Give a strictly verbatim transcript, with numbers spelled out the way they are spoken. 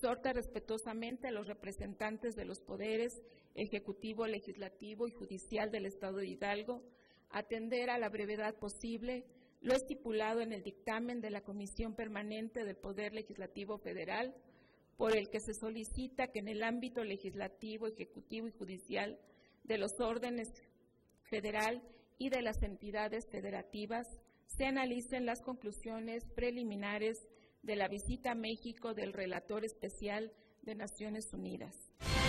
exhorta respetuosamente a los representantes de los poderes ejecutivo, legislativo y judicial del Estado de Hidalgo a atender a la brevedad posible lo estipulado en el dictamen de la Comisión Permanente del Poder Legislativo Federal, por el que se solicita que en el ámbito legislativo, ejecutivo y judicial de los órdenes federal y de las entidades federativas se analicen las conclusiones preliminares de la visita a México del Relator Especial de Naciones Unidas.